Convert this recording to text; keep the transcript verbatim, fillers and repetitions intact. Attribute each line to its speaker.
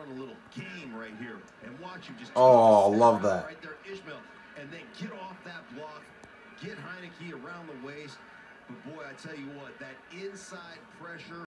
Speaker 1: run a little game right here. And watch him just
Speaker 2: oh, love that.
Speaker 1: Right there, Ishmael. And then get off that block. Get Heineke around the waist. But boy, I tell you what, that inside pressure.